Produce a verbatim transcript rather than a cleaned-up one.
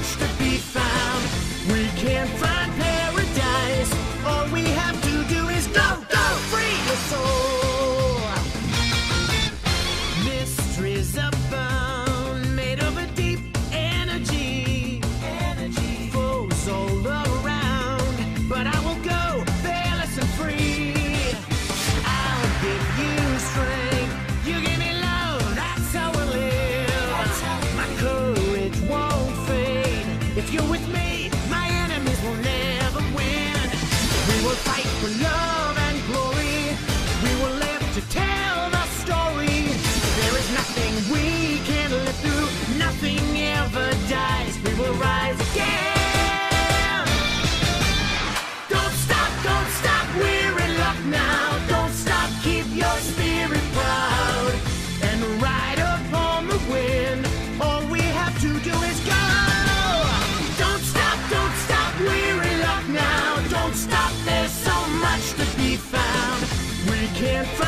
much to be found. We can't find paradise. All we have to do is go, go, free your soul. Mysteries abound, made of a deep energy. Energy flows all around, but I will go fearless and free. I'll give you strength, you give me love, that's how we live. My courage won't fade. If you're with me, my enemies will never win. We will fight for love and glory. We will live to tell the story. There is nothing we can't live through. Nothing ever dies. We will rise again. Don't stop, don't stop. We're in luck now. Don't stop. Keep your spirit proud and ride upon the wind. All we have to do is go. Don't stop, don't stop. We're in luck now. Don't stop. There's so much to be found. We can't